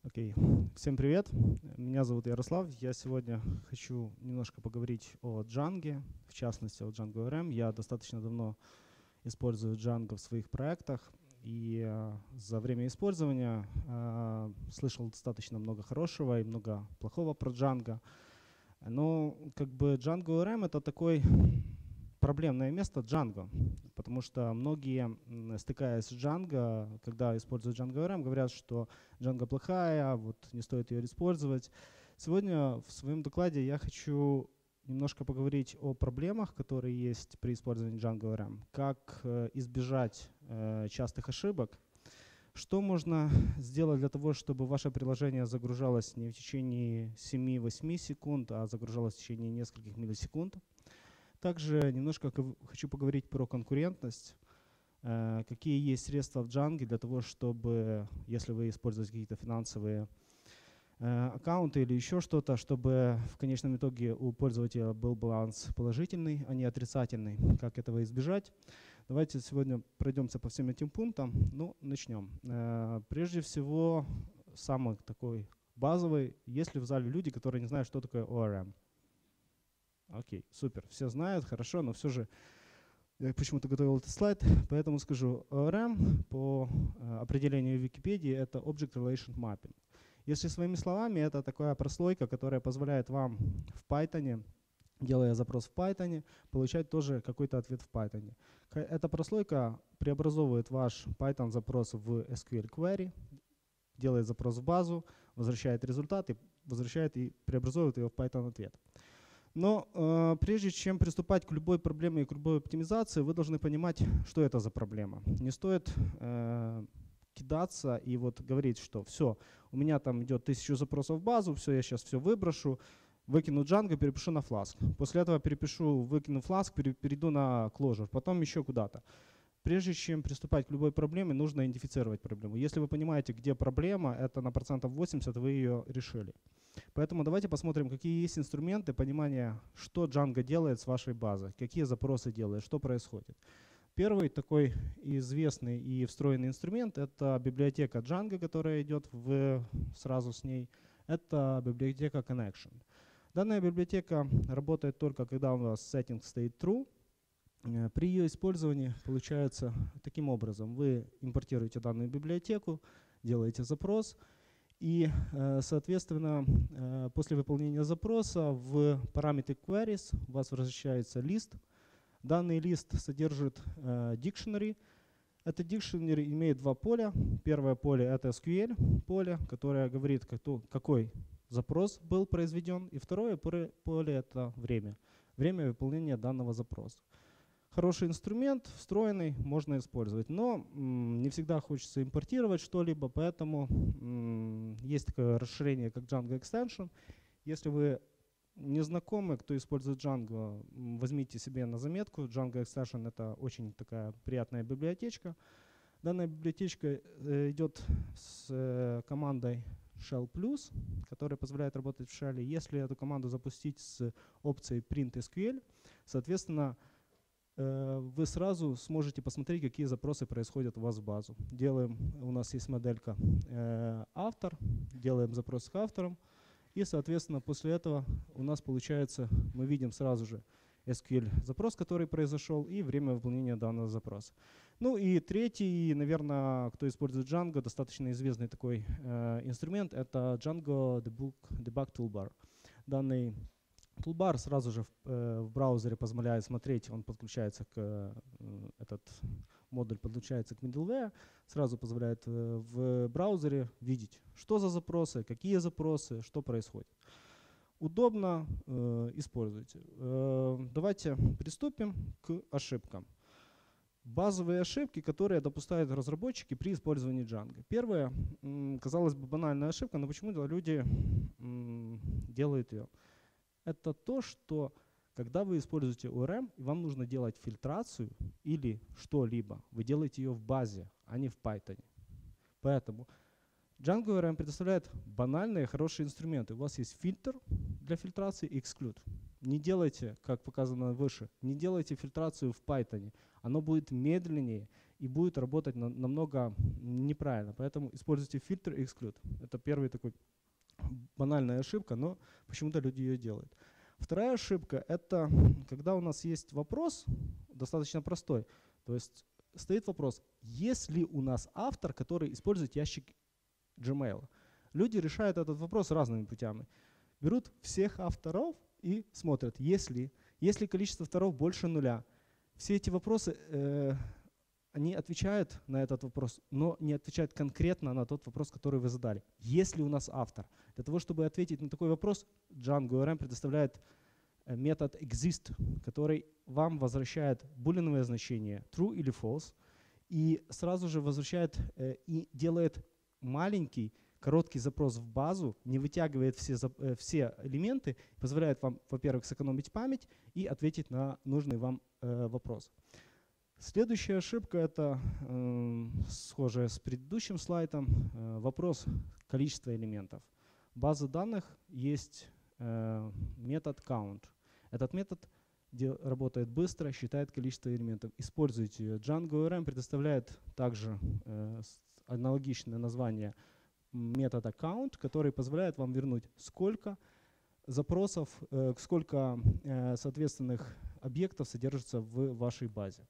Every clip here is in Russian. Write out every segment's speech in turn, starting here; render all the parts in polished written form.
Окей. Всем привет. Меня зовут Ярослав. Я сегодня хочу немножко поговорить о Django, в частности о Django ORM. Я достаточно давно использую Django в своих проектах, и за время использования слышал достаточно много хорошего и много плохого про Django. Но как бы Django ORM — это такой проблемное место Django, потому что многие, стыкаясь с Django, когда используют Django ORM, говорят, что Django плохая, вот не стоит ее использовать. Сегодня в своем докладе я хочу немножко поговорить о проблемах, которые есть при использовании Django ORM, как избежать частых ошибок, что можно сделать для того, чтобы ваше приложение загружалось не в течение 7-8 секунд, а загружалось в течение нескольких миллисекунд. Также немножко хочу поговорить про конкурентность, какие есть средства в Django для того, чтобы, если вы используете какие-то финансовые аккаунты или еще что-то, чтобы в конечном итоге у пользователя был баланс положительный, а не отрицательный. Как этого избежать? Давайте сегодня пройдемся по всем этим пунктам. Ну, начнем. Прежде всего, самый такой базовый, есть ли в зале люди, которые не знают, что такое ORM? Окей, супер, все знают, хорошо, но все же я почему-то готовил этот слайд, поэтому скажу. ORM по определению Википедии — это Object Relational Mapping. Если своими словами, это такая прослойка, которая позволяет вам в Python, делая запрос в Python, получать тоже какой-то ответ в Python. Эта прослойка преобразовывает ваш Python запрос в SQL query, делает запрос в базу, возвращает результат и возвращает и преобразовывает его в Python ответ. Но прежде чем приступать к любой проблеме и к любой оптимизации, вы должны понимать, что это за проблема. Не стоит кидаться и вот говорить, что все, у меня там идет 1000 запросов в базу, все, я сейчас все выброшу, выкину Django, перепишу на Flask. После этого перепишу, выкину Flask, перейду на Clojure, потом еще куда-то. Прежде чем приступать к любой проблеме, нужно идентифицировать проблему. Если вы понимаете, где проблема, это на 80% вы ее решили. Поэтому давайте посмотрим, какие есть инструменты понимания, что Django делает с вашей базой, какие запросы делает, что происходит. Первый такой известный и встроенный инструмент — это библиотека Django, которая идет сразу с ней. Это библиотека Connection. Данная библиотека работает только, когда у вас setting стоит true. При ее использовании получается таким образом. Вы импортируете данную библиотеку, делаете запрос, и, соответственно, после выполнения запроса в параметре queries у вас возвращается лист. Данный лист содержит dictionary. Это dictionary имеет два поля. Первое поле — это SQL поле, которое говорит, какой запрос был произведен. И второе поле — это время выполнения данного запроса. Хороший инструмент, встроенный, можно использовать, но не всегда хочется импортировать что-либо, поэтому есть такое расширение, как Django Extension. Если вы не знакомы, кто использует Django, возьмите себе на заметку. Django Extension — это очень такая приятная библиотечка. Данная библиотечка идет с командой Shell+, которая позволяет работать в Shell. Если эту команду запустить с опцией Print SQL, соответственно, вы сразу сможете посмотреть, какие запросы происходят у вас в базу. У нас есть моделька автор, делаем запрос к авторам, и, соответственно, после этого у нас получается, мы видим сразу же SQL запрос, который произошел, и время выполнения данного запроса. Ну и третий, наверное, кто использует Django, достаточно известный такой инструмент, это Django Debug Toolbar. Данный Toolbar сразу же в браузере позволяет смотреть, этот модуль подключается к middleware, сразу позволяет в браузере видеть, что за запросы, какие запросы, что происходит. Удобно, используйте. Давайте приступим к ошибкам. Базовые ошибки, которые допускают разработчики при использовании Django. Первая, казалось бы, банальная ошибка, но почему-то люди делают ее. Это то, что когда вы используете ORM, и вам нужно делать фильтрацию или что-либо, вы делаете ее в базе, а не в Python. Поэтому Django ORM предоставляет банальные хорошие инструменты. У вас есть фильтр для фильтрации и exclude. Не делайте, как показано выше, не делайте фильтрацию в Python. Оно будет медленнее и будет работать намного неправильно. Поэтому используйте фильтр и exclude. Это первый такой банальная ошибка, но почему-то люди ее делают. Вторая ошибка — это когда у нас есть вопрос, достаточно простой. То есть стоит вопрос, есть ли у нас автор, который использует ящик Gmail. Люди решают этот вопрос разными путями. Берут всех авторов и смотрят, если количество авторов больше 0. Все эти вопросы, они отвечают на этот вопрос, но не отвечают конкретно на тот вопрос, который вы задали. Есть ли у нас автор? Для того, чтобы ответить на такой вопрос, Django ORM предоставляет метод exist, который вам возвращает булиновое значение true или false, и сразу же возвращает и делает маленький короткий запрос в базу, не вытягивает все элементы, позволяет вам, во-первых, сэкономить память и ответить на нужный вам вопрос. Следующая ошибка — это схожая с предыдущим слайдом, вопрос количества элементов. В базе данных есть метод count. Этот метод работает быстро, считает количество элементов. Используйте ее. Django ORM предоставляет также аналогичное название метода count, который позволяет вам вернуть сколько запросов, сколько соответственных объектов содержится в вашей базе.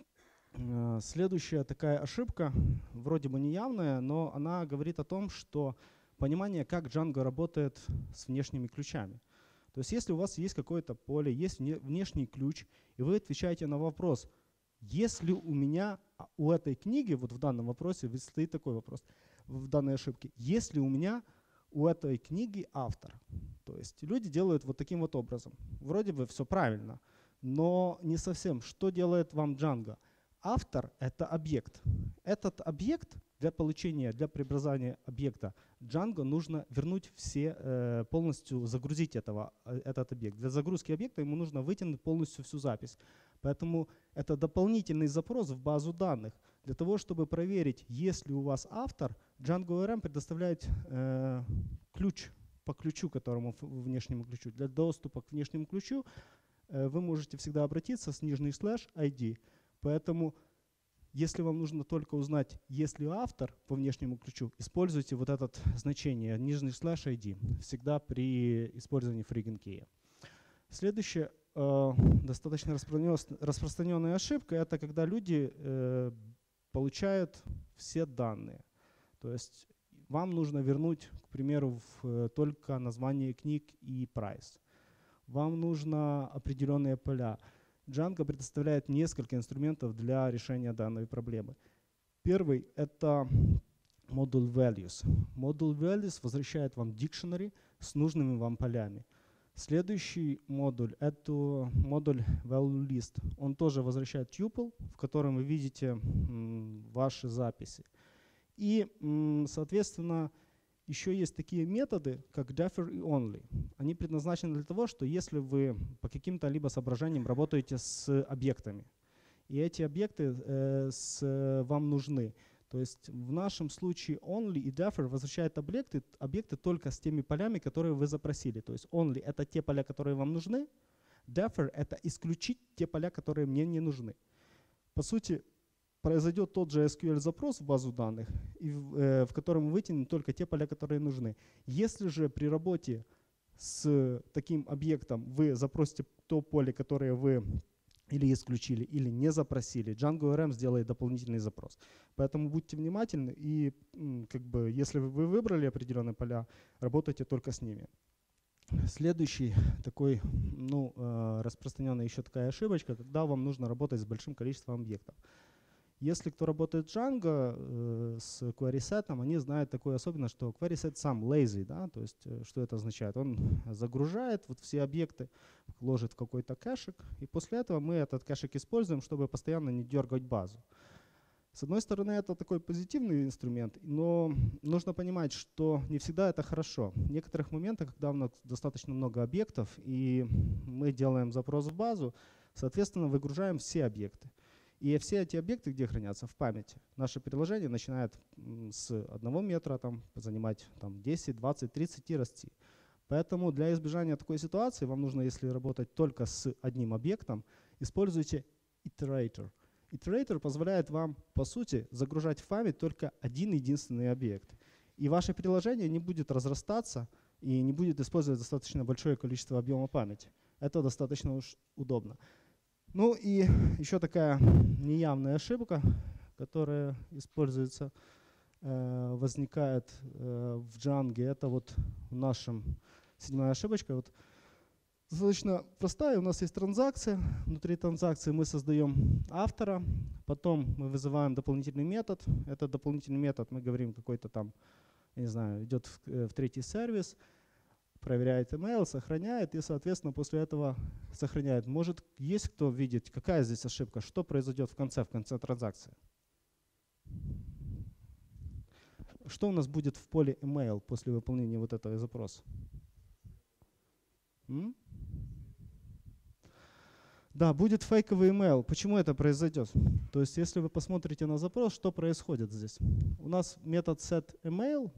Следующая такая ошибка, вроде бы неявная, но она говорит о том, что понимание, как Django работает с внешними ключами. То есть если у вас есть какое-то поле, есть внешний ключ, и вы отвечаете на вопрос, если у меня у этой книги, вот в данном вопросе стоит такой вопрос, в данной ошибке, есть ли у меня у этой книги автор? То есть люди делают вот таким вот образом. Вроде бы все правильно, но не совсем. Что делает вам Django? Автор — это объект. Этот объект для преобразования объекта Django нужно вернуть полностью загрузить этот объект. Для загрузки объекта ему нужно вытянуть полностью всю запись. Поэтому это дополнительный запрос в базу данных. Для того, чтобы проверить, есть ли у вас автор, Django ORM предоставляет ключ по ключу, внешнему ключу. Для доступа к внешнему ключу вы можете всегда обратиться с /ID. Поэтому, если вам нужно только узнать, есть ли автор по внешнему ключу, используйте вот это значение /ID всегда при использовании FreeGenKey. Следующая достаточно распространенная ошибка — это когда люди получают все данные. То есть вам нужно вернуть, к примеру, только название книг и прайс. Вам нужно определенные поля. Django предоставляет несколько инструментов для решения данной проблемы. Первый — это Module Values. Module Values возвращает вам dictionary с нужными вам полями. Следующий модуль — это модуль Value List. Он тоже возвращает tuple, в котором вы видите ваши записи. И, соответственно, еще есть такие методы, как defer и only. Они предназначены для того, что если вы по каким-то либо соображениям работаете с объектами, и эти объекты вам нужны. То есть в нашем случае only и defer возвращают объекты только с теми полями, которые вы запросили. То есть only — это те поля, которые вам нужны, defer — это исключить те поля, которые мне не нужны. По сути, произойдет тот же SQL-запрос в базу данных, в котором мы вытянем только те поля, которые нужны. Если же при работе с таким объектом вы запросите то поле, которое вы или исключили, или не запросили, Django ORM сделает дополнительный запрос. Поэтому будьте внимательны и, если вы выбрали определенные поля, работайте только с ними. Следующий такой, распространенная еще такая ошибочка, когда вам нужно работать с большим количеством объектов. Если кто работает с Django, с query-set, они знают такую особенность, что query-set сам lazy, да, то есть что это означает? Он загружает вот все объекты, ложит в какой-то кэшик, и после этого мы этот кэшик используем, чтобы постоянно не дергать базу. С одной стороны, это такой позитивный инструмент, но нужно понимать, что не всегда это хорошо. В некоторых моментах, когда у нас достаточно много объектов, и мы делаем запрос в базу, соответственно, выгружаем все объекты. И все эти объекты, где хранятся? В памяти. Наше приложение начинает с 1 метра занимать 10, 20, 30 и расти. Поэтому для избежания такой ситуации вам нужно, если работать только с одним объектом, используйте Iterator. Iterator позволяет вам, по сути, загружать в память только один единственный объект. И ваше приложение не будет разрастаться и не будет использовать достаточно большое количество объема памяти. Это достаточно уж удобно. Ну и еще такая неявная ошибка, которая используется, возникает в Django. Это вот в нашем 7-я ошибочка. Вот достаточно простая. У нас есть транзакция. Внутри транзакции мы создаем автора. Потом мы вызываем дополнительный метод. Этот дополнительный метод, мы говорим, какой-то там, я не знаю, идет в третий сервис, проверяет email, сохраняет и, соответственно, после этого сохраняет. Может, есть кто видит, какая здесь ошибка, что произойдет в конце транзакции? Что у нас будет в поле email после выполнения вот этого запроса? Да, будет фейковый email. Почему это произойдет? То есть, если вы посмотрите на запрос, что происходит здесь? У нас метод setEmail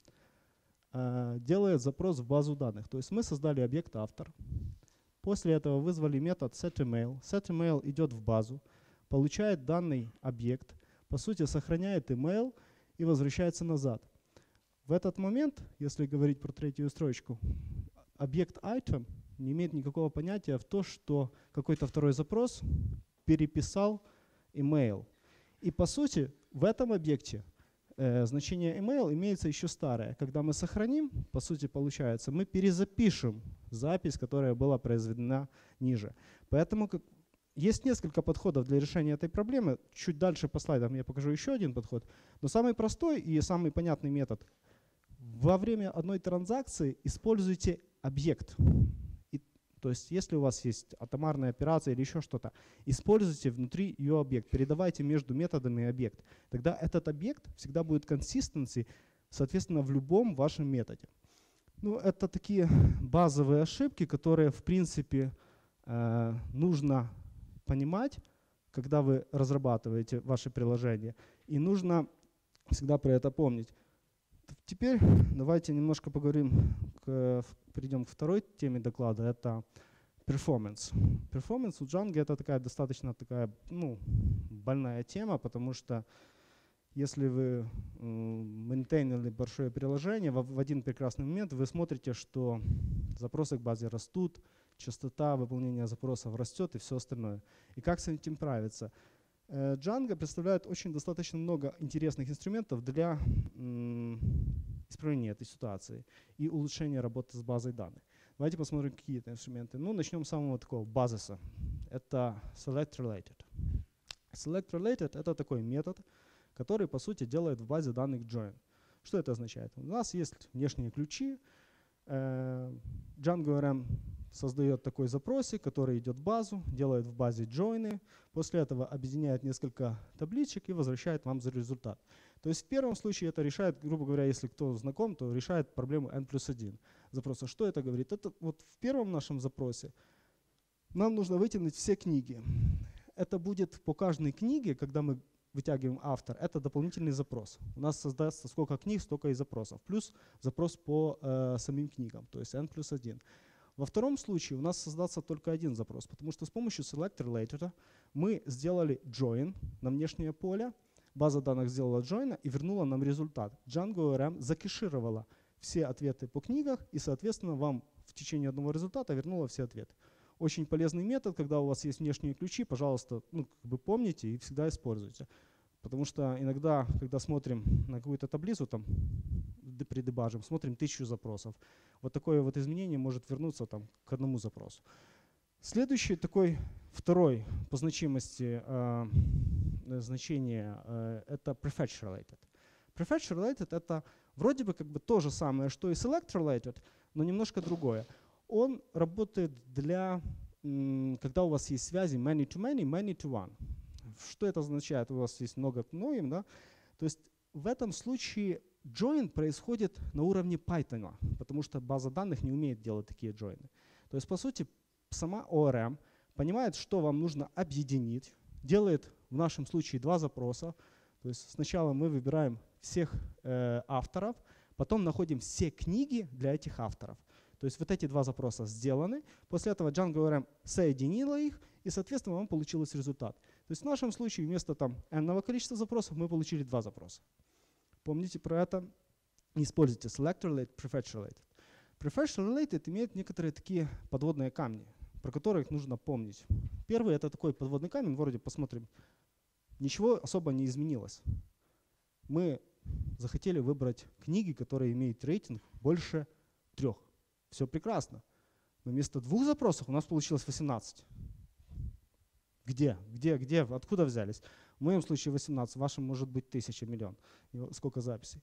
делает запрос в базу данных. То есть мы создали объект автор. После этого вызвали метод setEmail. setEmail идет в базу, получает данный объект, по сути сохраняет email и возвращается назад. В этот момент, если говорить про третью строчку, объект item не имеет никакого понятия в то, что какой-то второй запрос переписал email. И по сути в этом объекте значение email имеется еще старое. Когда мы сохраним, по сути получается, мы перезапишем запись, которая была произведена ниже. Поэтому есть несколько подходов для решения этой проблемы. Чуть дальше по слайдам я покажу еще один подход. Но самый простой и самый понятный метод. Во время одной транзакции используйте объект. То есть если у вас есть атомарная операция или еще что-то, используйте внутри ее объект, передавайте между методами объект. Тогда этот объект всегда будет consistency, соответственно, в любом вашем методе. Ну, это такие базовые ошибки, которые, в принципе, нужно понимать, когда вы разрабатываете ваше приложение. И нужно всегда про это помнить. Теперь давайте немножко поговорим, перейдем к второй теме доклада, это performance. Performance у Django это такая достаточно больная тема, потому что если вы мейнтейнили большое приложение, в один прекрасный момент вы смотрите, что запросы к базе растут, частота выполнения запросов растет и все остальное. И как с этим справиться? Django представляет достаточно много интересных инструментов для исправления этой ситуации и улучшения работы с базой данных. Давайте посмотрим, какие это инструменты. Ну, начнем с самого такого базиса. Это SelectRelated. SelectRelated — это такой метод, который, по сути, делает в базе данных join. Что это означает? У нас есть внешние ключи. Django RM создает такой запросик, который идет в базу, делает в базе join, после этого объединяет несколько табличек и возвращает вам за результат. То есть в первом случае это решает, грубо говоря, если кто знаком, то решает проблему n+1 запроса. Что это говорит? Это вот в первом нашем запросе нам нужно вытянуть все книги. Это будет по каждой книге, когда мы вытягиваем автор, это дополнительный запрос. У нас создастся сколько книг, столько и запросов. Плюс запрос по самим книгам, то есть n+1. Во втором случае у нас создастся только один запрос, потому что с помощью SelectRelated мы сделали join на внешнее поле, база данных сделала join и вернула нам результат. Django RM закешировала все ответы по книгах и, соответственно, вам в течение одного результата вернула все ответы. Очень полезный метод, когда у вас есть внешние ключи, пожалуйста, помните и всегда используйте. Потому что иногда, когда смотрим на какую-то таблицу, там, при дебажем, смотрим 1000 запросов. Вот такое вот изменение может вернуться там, к одному запросу. Следующий такой, второй по значимости значение это prefetch related. Prefetch related это вроде бы как бы то же самое, что и select related, но немножко другое. Он работает для, когда у вас есть связи many-to-many, many-to-one. Что это означает? У вас есть много к многим, да? То есть в этом случае join происходит на уровне Python, потому что база данных не умеет делать такие join. То есть, по сути, сама ORM понимает, что вам нужно объединить, делает в нашем случае 2 запроса. То есть сначала мы выбираем всех авторов, потом находим все книги для этих авторов. То есть вот эти два запроса сделаны, после этого Django ORM соединила их, и, соответственно, вам получился результат. То есть в нашем случае вместо там n-ного количества запросов мы получили два запроса. Помните про это. Не используйте select related, prefetch related. Prefetch related имеет некоторые такие подводные камни, про которые нужно помнить. Первый — это такой подводный камень, вроде посмотрим. Ничего особо не изменилось. Мы захотели выбрать книги, которые имеют рейтинг больше 3. Все прекрасно. Но вместо 2 запросов у нас получилось 18. Где? Откуда взялись? В моем случае 18, в вашем может быть 1000, миллион. Сколько записей.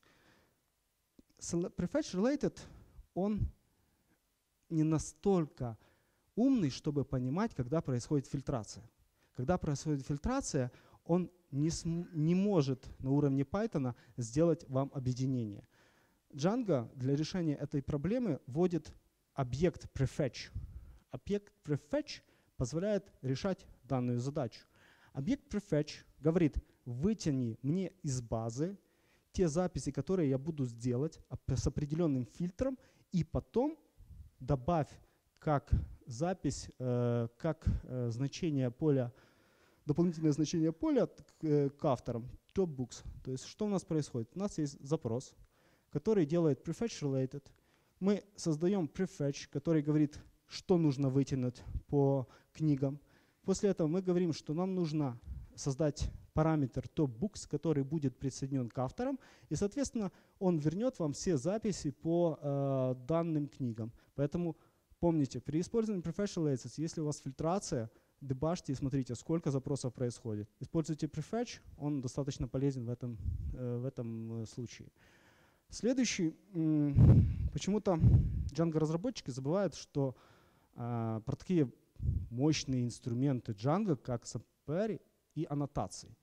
Prefetch related, он не настолько умный, чтобы понимать, когда происходит фильтрация. Когда происходит фильтрация, он не может на уровне Python сделать вам объединение. Django для решения этой проблемы вводит объект prefetch. Объект prefetch позволяет решать данную задачу. Объект prefetch говорит: вытяни мне из базы те записи, которые я буду сделать с определенным фильтром, и потом добавь как запись, как значение поля, дополнительное значение поля к авторам, topbooks. То есть что у нас происходит? У нас есть запрос, который делает prefetch related. Мы создаем prefetch, который говорит, что нужно вытянуть по книгам. После этого мы говорим, что нам нужно создать параметр topbooks, который будет присоединен к авторам, и, соответственно, он вернет вам все записи по данным книгам. Поэтому помните, при использовании prefetch related, если у вас фильтрация, дебажьте и смотрите, сколько запросов происходит. Используйте prefetch, он достаточно полезен в этом случае. Следующий, почему-то Django-разработчики забывают, что про такие мощные инструменты Django, как subquery и аннотации.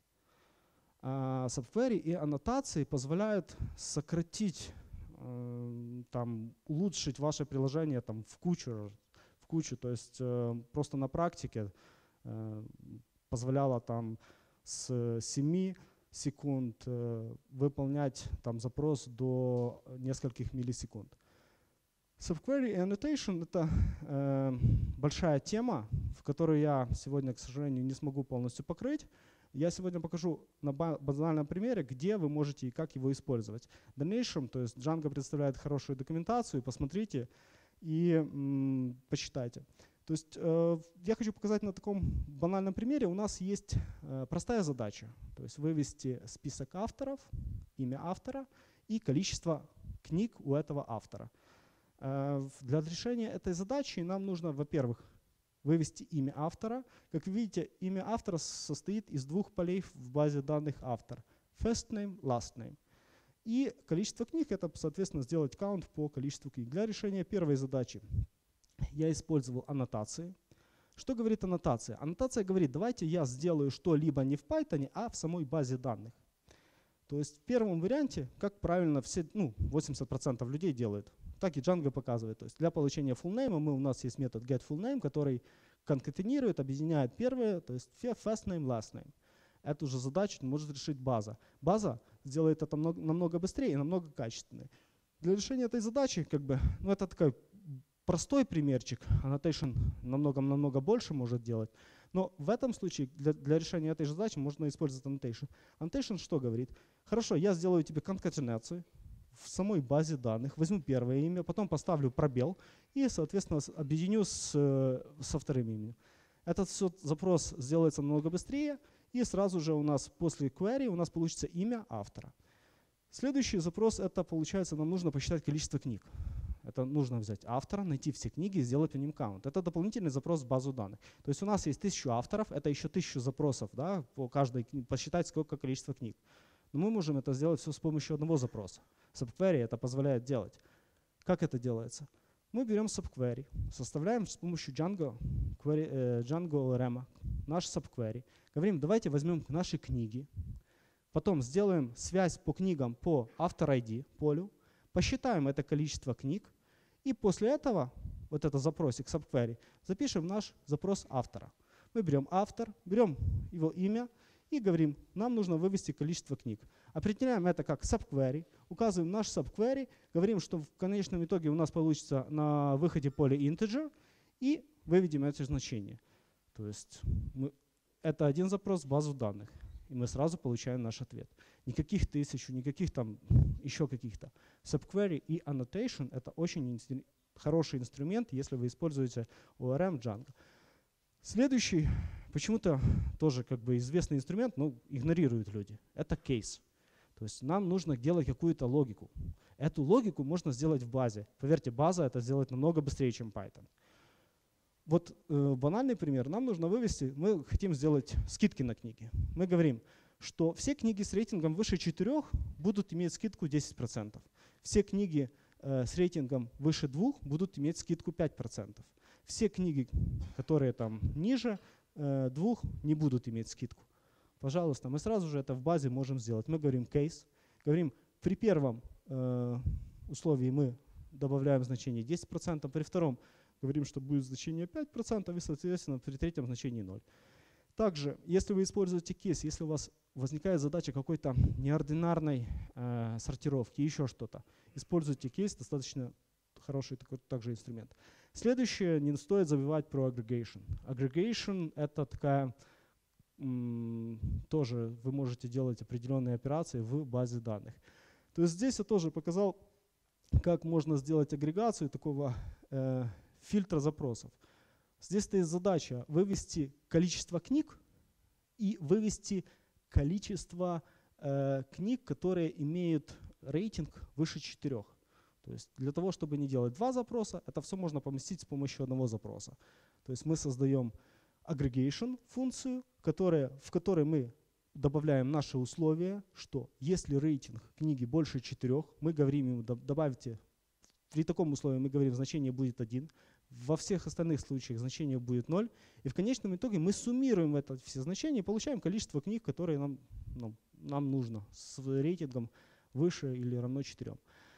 Subquery и аннотации позволяют сократить, улучшить ваше приложение в кучу. То есть просто на практике позволяло с 7 секунд выполнять запрос до нескольких миллисекунд. Subquery и annotation — это большая тема, в которую я сегодня, к сожалению, не смогу полностью покрыть. Я сегодня покажу на банальном примере, где вы можете и как его использовать. В дальнейшем, то есть Django представляет хорошую документацию, посмотрите и почитайте. То есть я хочу показать на таком банальном примере. У нас есть простая задача, то есть вывести список авторов, имя автора и количество книг у этого автора. Для решения этой задачи нам нужно, во-первых, вывести имя автора. Как вы видите, имя автора состоит из 2 полей в базе данных автор. First name, last name. И количество книг — это, соответственно, сделать count по количеству книг. Для решения первой задачи я использовал аннотации. Что говорит аннотация? Аннотация говорит: давайте я сделаю что-либо не в Python, а в самой базе данных. То есть в первом варианте, как правильно все, 80% людей делают, так и Django показывает. То есть для получения fullname у нас есть метод getFullName, который конкатенирует, объединяет первые, то есть first name, last name. Эту же задачу может решить база. База сделает это намного быстрее и намного качественнее. Для решения этой задачи, это такой простой примерчик, annotation намного больше может делать. Но в этом случае для решения этой же задачи можно использовать annotation. Annotation что говорит? Хорошо, я сделаю тебе конкатенацию в самой базе данных, возьму первое имя, потом поставлю пробел и, соответственно, объединю со вторым именем. Этот запрос сделается намного быстрее, и сразу же у нас после query у нас получится имя автора. Следующий запрос — это, получается, нам нужно посчитать количество книг. Это нужно взять автора, найти все книги и сделать по ним count. Это дополнительный запрос в базу данных. То есть у нас есть 1000 авторов, это еще 1000 запросов, да, по каждой книге, посчитать, сколько количество книг. Но мы можем это сделать все с помощью одного запроса. Subquery это позволяет делать. Как это делается? Мы берем subquery, составляем с помощью Django ORM наш subquery. Говорим: давайте возьмем наши книги, потом сделаем связь по книгам по автор ID полю, посчитаем это количество книг, и после этого, вот это запросик subquery, запишем наш запрос автора. Мы берем автор, берем его имя и говорим, нам нужно вывести количество книг. Определяем это как subquery, указываем наш subquery, говорим, что в конечном итоге у нас получится на выходе поле integer, и выведем это значение. То есть это один запрос в базу данных, и мы сразу получаем наш ответ. Никаких тысяч, никаких там еще каких-то. Subquery и annotation — это очень хороший инструмент, если вы используете ORM Django. Следующий, почему-то тоже как бы известный инструмент, но игнорируют люди, это case. То есть нам нужно делать какую-то логику. Эту логику можно сделать в базе. Поверьте, база это сделает намного быстрее, чем Python. Вот банальный пример. Нам нужно вывести, мы хотим сделать скидки на книги. Мы говорим, что все книги с рейтингом выше 4 будут иметь скидку 10%. Все книги с рейтингом выше 2 будут иметь скидку 5%. Все книги, которые там ниже 2, не будут иметь скидку. Пожалуйста, мы сразу же это в базе можем сделать. Мы говорим case, говорим, при первом условии мы добавляем значение 10%, при втором говорим, что будет значение 5%, и, соответственно, при третьем значении 0. Также, если вы используете кейс, если у вас возникает задача какой-то неординарной сортировки, еще что-то, используйте кейс, достаточно хороший также инструмент. Следующее, не стоит забывать про aggregation. Aggregation — это такая, тоже вы можете делать определенные операции в базе данных. То есть здесь я тоже показал, как можно сделать агрегацию такого фильтра запросов. Здесь стоит задача вывести количество книг и вывести количество книг, которые имеют рейтинг выше 4. То есть для того, чтобы не делать 2 запроса, это все можно поместить с помощью одного запроса. То есть мы создаем aggregation функцию, в которой мы добавляем наши условия, что если рейтинг книги больше 4, мы говорим ему, добавьте, при таком условии мы говорим, значение будет 1, во всех остальных случаях значение будет 0, и в конечном итоге мы суммируем это все значения и получаем количество книг, которые нам нужно, с рейтингом выше или равно 4.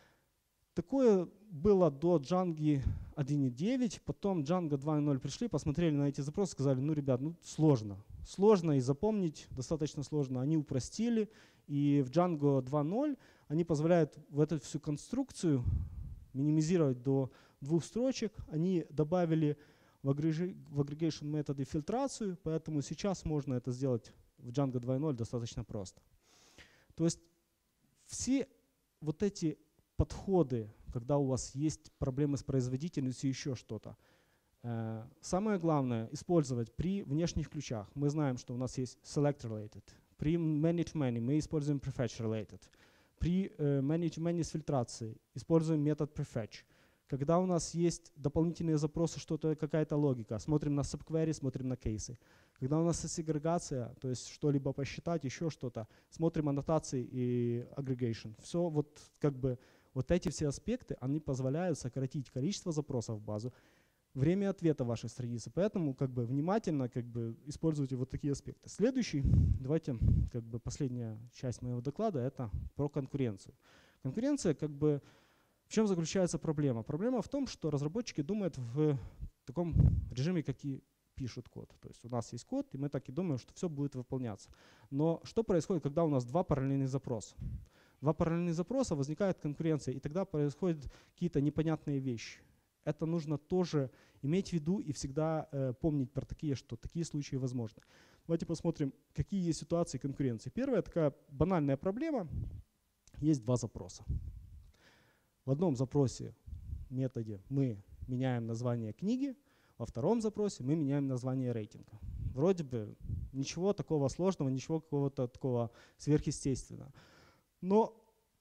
Такое было до Django 1.9, потом Django 2.0 пришли, посмотрели на эти запросы, сказали, ну, ребят, ну, сложно и запомнить, достаточно сложно. Они упростили, и в Django 2.0 они позволяют в эту всю конструкцию минимизировать до 2 строчек. Они добавили в aggregation методы фильтрацию, поэтому сейчас можно это сделать в Django 2.0 достаточно просто. То есть все вот эти подходы, когда у вас есть проблемы с производительностью, еще что-то. Самое главное использовать при внешних ключах. Мы знаем, что у нас есть select-related. При many-to-many мы используем prefetch-related. При many-to-many с фильтрацией используем метод prefetch. Когда у нас есть дополнительные запросы, что-то, какая-то логика, смотрим на subquery, смотрим на кейсы. Когда у нас есть агрегация, то есть что-либо посчитать, еще что-то, смотрим аннотации и aggregation. Все вот как бы вот эти все аспекты, они позволяют сократить количество запросов в базу, время ответа вашей страницы. Поэтому как бы внимательно как бы используйте вот такие аспекты. Следующий, давайте как бы последняя часть моего доклада, это про конкуренцию. Конкуренция как бы в чем заключается проблема? Проблема в том, что разработчики думают в таком режиме, как и пишут код. То есть у нас есть код, и мы так и думаем, что все будет выполняться. Но что происходит, когда у нас 2 параллельных запроса? 2 параллельных запроса, возникает конкуренция, и тогда происходят какие-то непонятные вещи. Это нужно тоже иметь в виду и всегда помнить про такие, что такие случаи возможны. Давайте посмотрим, какие есть ситуации конкуренции. Первая такая банальная проблема. Есть 2 запроса. В одном запросе методе мы меняем название книги, во втором запросе мы меняем название рейтинга. Вроде бы ничего такого сложного, ничего какого-то такого сверхъестественного. Но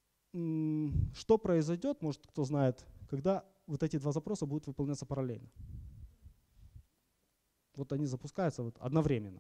что произойдет, может кто знает, когда вот эти 2 запроса будут выполняться параллельно. Вот они запускаются вот одновременно.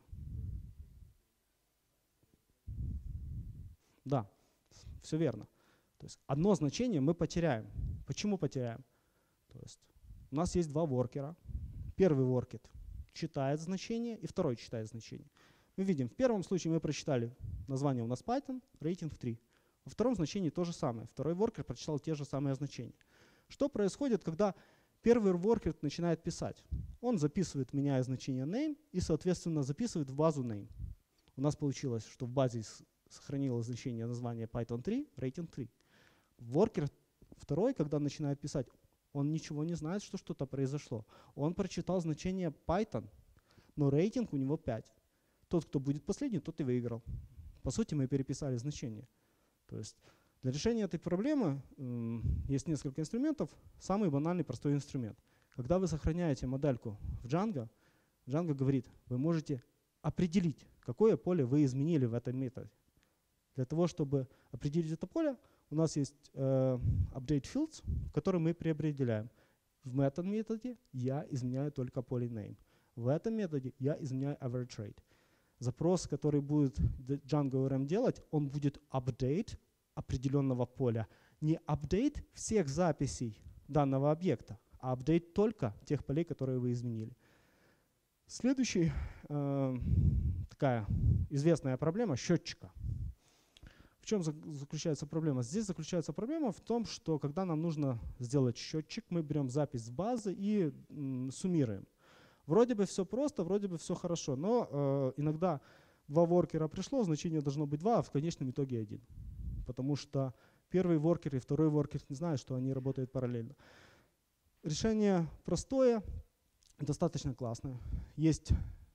Да, все верно. То есть одно значение мы потеряем. Почему потеряем? То есть у нас есть 2 воркера. Первый воркет читает значение, и второй читает значение. Мы видим, в первом случае мы прочитали название у нас Python, рейтинг 3. Во втором значении то же самое. Второй воркер прочитал те же самые значения. Что происходит, когда первый воркер начинает писать? Он записывает, меняя значение name, и, соответственно, записывает в базу name. У нас получилось, что в базе сохранилось значение названия Python 3, рейтинг 3. Воркер второй, когда начинает писать, он ничего не знает, что что-то произошло. Он прочитал значение Python, но рейтинг у него 5. Тот, кто будет последний, тот и выиграл. По сути, мы переписали значение. То есть для решения этой проблемы есть несколько инструментов. Самый банальный, простой инструмент. Когда вы сохраняете модельку в Django, Django говорит, вы можете определить, какое поле вы изменили в этом методе. Для того, чтобы определить это поле, у нас есть update fields, который мы преопределяем. В этом методе я изменяю только поле name. В этом методе я изменяю average rate. Запрос, который будет Django ORM делать, он будет update определенного поля. Не update всех записей данного объекта, а update только тех полей, которые вы изменили. Следующая такая известная проблема счетчика. В чем заключается проблема? Здесь заключается проблема в том, что когда нам нужно сделать счетчик, мы берем запись с базы и суммируем. Вроде бы все просто, вроде бы все хорошо, но иногда 2 воркера пришло, значение должно быть 2, а в конечном итоге 1. Потому что первый воркер и второй воркер не знают, что они работают параллельно. Решение простое, достаточно классное. Есть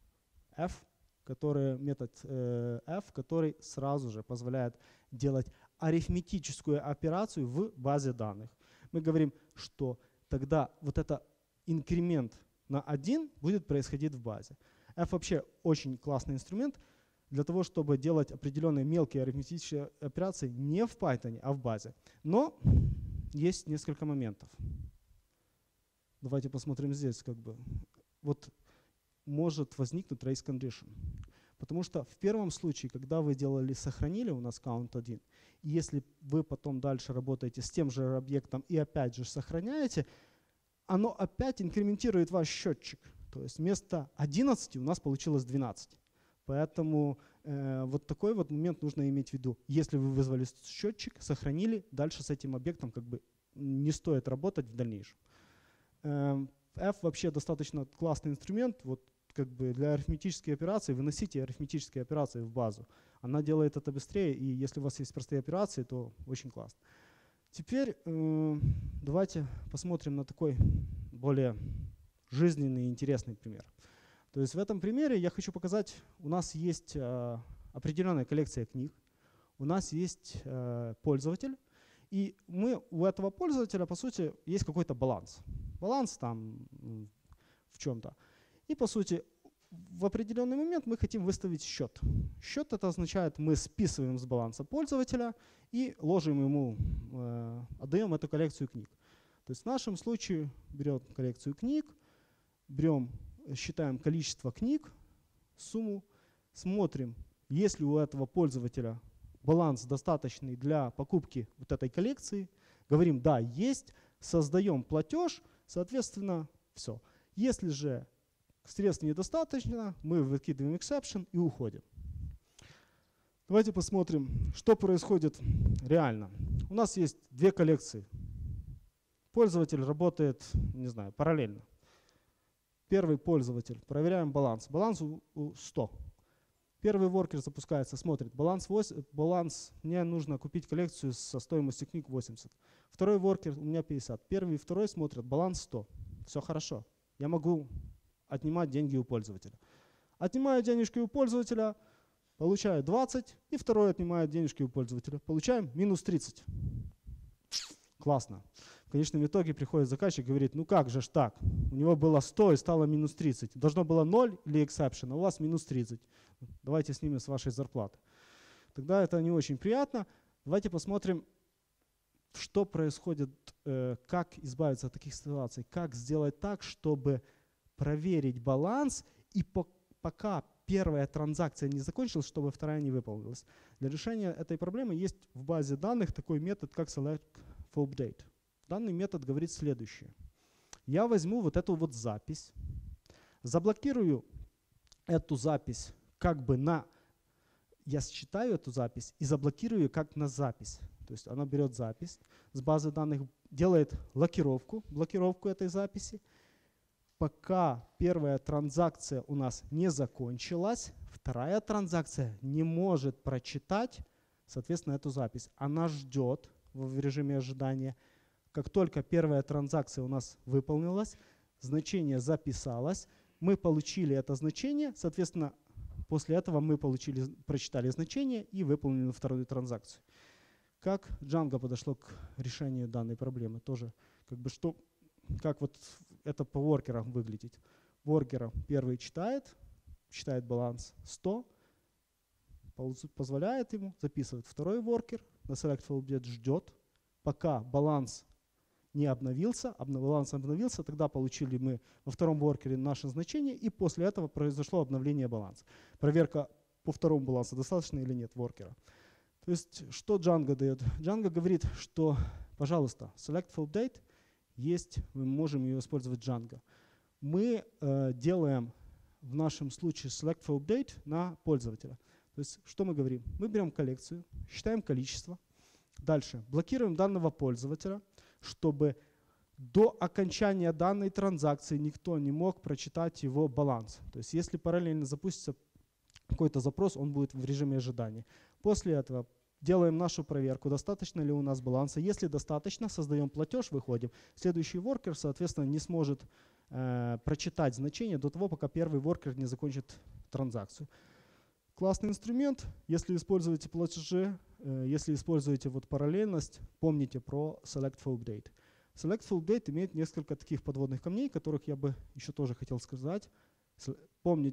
метод f, который сразу же позволяет делать арифметическую операцию в базе данных. Мы говорим, что тогда вот это инкремент на 1 будет происходить в базе. F вообще очень классный инструмент для того, чтобы делать определенные мелкие арифметические операции не в Python, а в базе. Но есть несколько моментов. Давайте посмотрим здесь. Вот может возникнуть race condition. Потому что в первом случае, когда вы сохранили у нас count 1, и если вы потом дальше работаете с тем же объектом и опять же сохраняете, оно опять инкрементирует ваш счетчик. То есть вместо 11 у нас получилось 12. Поэтому вот такой вот момент нужно иметь в виду. Если вы вызвали счетчик, сохранили, дальше с этим объектом не стоит работать в дальнейшем. F вообще достаточно классный инструмент. Вот для арифметических операций выносите арифметические операции в базу. Она делает это быстрее, и если у вас есть простые операции, то очень классно. Теперь давайте посмотрим на такой более жизненный и интересный пример. То есть в этом примере я хочу показать, у нас есть определенная коллекция книг, у нас есть пользователь, и у этого пользователя, по сути, есть какой-то баланс. Баланс там в чем-то. И, по сути, в определенный момент мы хотим выставить счет. Счет — это означает, мы списываем с баланса пользователя и ложим ему, отдаем эту коллекцию книг. То есть в нашем случае берем коллекцию книг, считаем количество книг, сумму, смотрим, есть ли у этого пользователя баланс достаточный для покупки вот этой коллекции, говорим «да, есть», создаем платеж, соответственно, все. Если же средств недостаточно, мы выкидываем exception и уходим. Давайте посмотрим, что происходит реально. У нас есть 2 коллекции. Пользователь работает, не знаю, параллельно. Первый пользователь, проверяем баланс. Баланс 100. Первый воркер запускается, смотрит, баланс, мне нужно купить коллекцию со стоимостью книг 80. Второй воркер, у меня 50. Первый и второй смотрят, баланс 100. Все хорошо. Я могу отнимать деньги у пользователя. Отнимаю денежки у пользователя, получаю 20, и второй отнимает денежки у пользователя. Получаем минус 30. Классно. В конечном итоге приходит заказчик и говорит, ну как же ж так? У него было 100 и стало минус 30. Должно было 0 или exception, а у вас минус 30. Давайте снимем с вашей зарплаты. Тогда это не очень приятно. Давайте посмотрим, что происходит, как избавиться от таких ситуаций, как сделать так, чтобы проверить баланс и пока первая транзакция не закончилась, чтобы вторая не выполнилась. Для решения этой проблемы есть в базе данных такой метод, как select for update. Данный метод говорит следующее. Я возьму вот эту вот запись, заблокирую эту запись я считаю эту запись и заблокирую ее как на запись. То есть она берет запись с базы данных, делает блокировку этой записи. Пока первая транзакция у нас не закончилась, вторая транзакция не может прочитать, соответственно, эту запись. Она ждет в режиме ожидания. Как только первая транзакция у нас выполнилась, значение записалось, мы получили это значение, соответственно, после этого мы прочитали значение и выполнили вторую транзакцию. Как Django подошло к решению данной проблемы? Тоже как вот это по воркерам выглядит. Воркер первый читает баланс 100, позволяет ему записывать. Второй воркер на selectful_update ждет, пока баланс не обновился, баланс обновился, тогда получили мы во втором воркере наше значение, и после этого произошло обновление баланса. Проверка по второму балансу, достаточно или нет воркера. То есть что Django дает? Django говорит, что, пожалуйста, selectful_update есть, мы можем ее использовать Django. Мы делаем в нашем случае selectful_update на пользователя. То есть что мы говорим? Мы берем коллекцию, считаем количество, дальше блокируем данного пользователя, чтобы до окончания данной транзакции никто не мог прочитать его баланс. То есть если параллельно запустится какой-то запрос, он будет в режиме ожидания. После этого делаем нашу проверку, достаточно ли у нас баланса. Если достаточно, создаем платеж, выходим. Следующий воркер, соответственно, не сможет прочитать значение до того, пока первый воркер не закончит транзакцию. Классный инструмент. Если используете платежи, если используете вот параллельность, помните про selectful_update. Selectful_update имеет несколько таких подводных камней, которых я бы еще тоже хотел сказать. Помнить,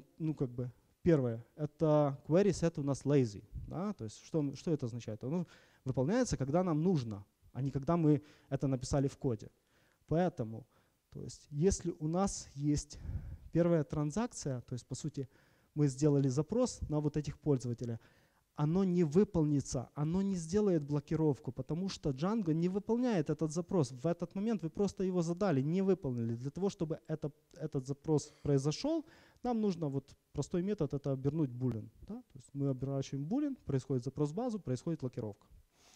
первое, это query set у нас lazy. Да? То есть что это означает? Оно выполняется, когда нам нужно, а не когда мы это написали в коде. Поэтому, то есть, если у нас есть первая транзакция, то есть по сути мы сделали запрос на вот этих пользователей, оно не выполнится, оно не сделает блокировку, потому что Django не выполняет этот запрос. В этот момент вы просто его задали, не выполнили. Для того, чтобы этот запрос произошел, нам нужно вот простой метод, это обернуть boolean. Да? То есть мы оборачиваем boolean, происходит запрос в базу, происходит блокировка.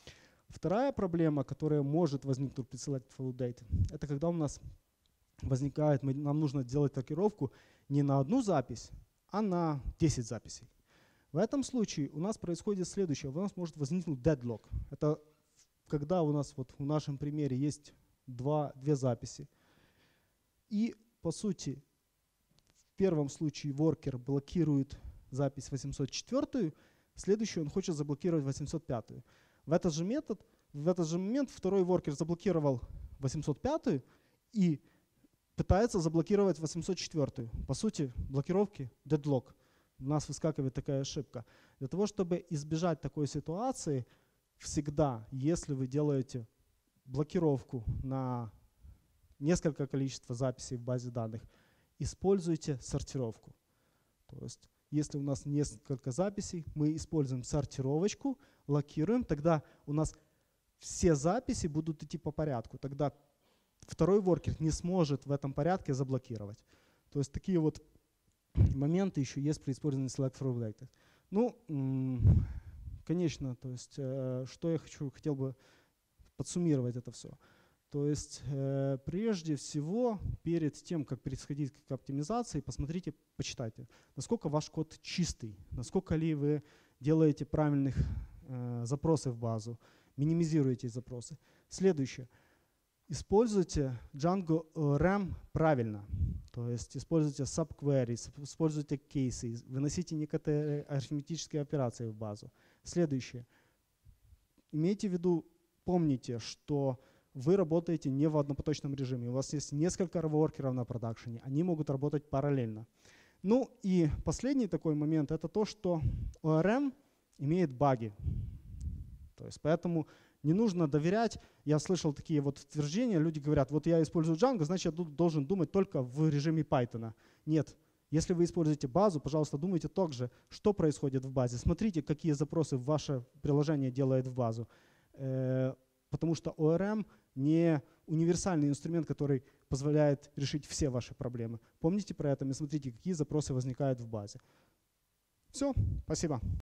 Вторая проблема, которая может возникнуть при selectful_update, это когда у нас возникает, нам нужно делать блокировку не на одну запись, а на 10 записей. В этом случае у нас происходит следующее. У нас может возникнуть deadlock. Это когда у нас вот в нашем примере есть две записи. И по сути в первом случае воркер блокирует запись 804, в следующий он хочет заблокировать 805. В этот же момент второй воркер заблокировал 805 и пытается заблокировать 804. По сути, блокировки deadlock. У нас выскакивает такая ошибка. Для того, чтобы избежать такой ситуации, всегда, если вы делаете блокировку на несколько количества записей в базе данных, используйте сортировку. То есть, если у нас несколько записей, мы используем сортировочку, локируем, тогда у нас все записи будут идти по порядку. Тогда второй воркер не сможет в этом порядке заблокировать. То есть такие вот моменты еще есть при использовании selectful_update. Конечно, то есть, что я хотел бы подсуммировать это все. То есть, прежде всего, перед тем, как переходить к оптимизации, посмотрите, почитайте, насколько ваш код чистый, насколько ли вы делаете правильных запросы в базу, минимизируете запросы. Следующее. Используйте Django ORM правильно. То есть используйте subqueries, используйте кейсы, выносите некоторые арифметические операции в базу. Следующее. Имейте в виду, помните, что вы работаете не в однопоточном режиме. У вас есть несколько воркеров на продакшене, они могут работать параллельно. Ну и последний такой момент, это то, что ORM имеет баги. То есть поэтому не нужно доверять. Я слышал такие вот утверждения, люди говорят, вот я использую Django, значит я должен думать только в режиме Python. Нет. Если вы используете базу, пожалуйста, думайте также, что происходит в базе. Смотрите, какие запросы ваше приложение делает в базу. Потому что ORM не универсальный инструмент, который позволяет решить все ваши проблемы. Помните про это и смотрите, какие запросы возникают в базе. Все, спасибо.